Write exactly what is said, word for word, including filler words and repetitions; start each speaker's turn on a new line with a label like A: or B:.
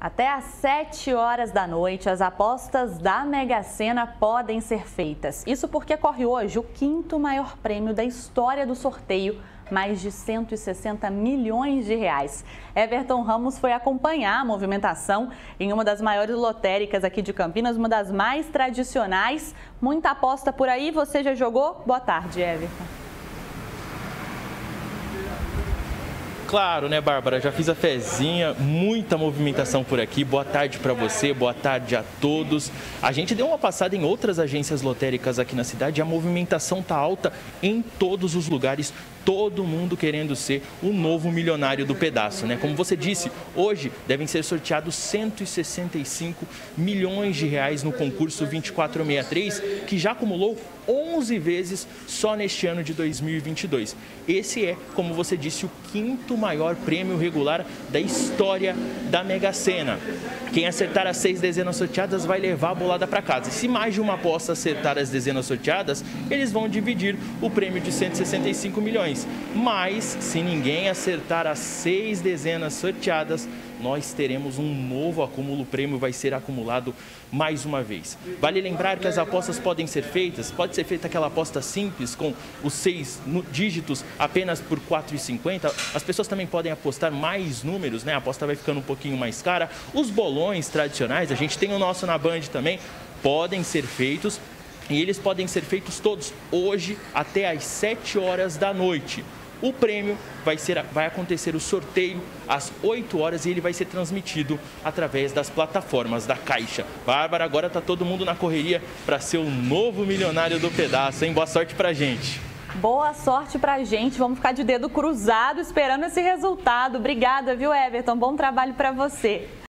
A: Até às sete horas da noite, as apostas da Mega Sena podem ser feitas. Isso porque corre hoje o quinto maior prêmio da história do sorteio, mais de cento e sessenta milhões de reais. Everton Ramos foi acompanhar a movimentação em uma das maiores lotéricas aqui de Campinas, uma das mais tradicionais. Muita aposta por aí, você já jogou? Boa tarde, Everton.
B: Claro, né, Bárbara? Já fiz a fezinha, muita movimentação por aqui. Boa tarde para você, boa tarde a todos. A gente deu uma passada em outras agências lotéricas aqui na cidade e a movimentação tá alta em todos os lugares. Todo mundo querendo ser o novo milionário do pedaço, né? Como você disse, hoje devem ser sorteados cento e sessenta e cinco milhões de reais no concurso vinte e quatro sessenta e três, que já acumulou onze vezes só neste ano de dois mil e vinte e dois. Esse é, como você disse, o quinto maior prêmio regular da história da Mega Sena. Quem acertar as seis dezenas sorteadas vai levar a bolada para casa. E se mais de uma aposta acertar as dezenas sorteadas, eles vão dividir o prêmio de cento e sessenta e cinco milhões. Mas, se ninguém acertar as seis dezenas sorteadas, nós teremos um novo acúmulo, o prêmio vai ser acumulado mais uma vez. Vale lembrar que as apostas podem ser feitas, pode ser feita aquela aposta simples com os seis dígitos apenas por quatro reais e cinquenta centavos. As pessoas também podem apostar mais números, né? A aposta vai ficando um pouquinho mais cara. Os bolões tradicionais, a gente tem o nosso na Band também, podem ser feitos. E eles podem ser feitos todos hoje até às sete horas da noite. O prêmio vai, ser, vai acontecer o sorteio às oito horas e ele vai ser transmitido através das plataformas da Caixa. Bárbara, agora está todo mundo na correria para ser o novo milionário do pedaço, hein? Boa sorte pra gente.
A: Boa sorte pra gente. Vamos ficar de dedo cruzado esperando esse resultado. Obrigada, viu, Everton? Bom trabalho para você.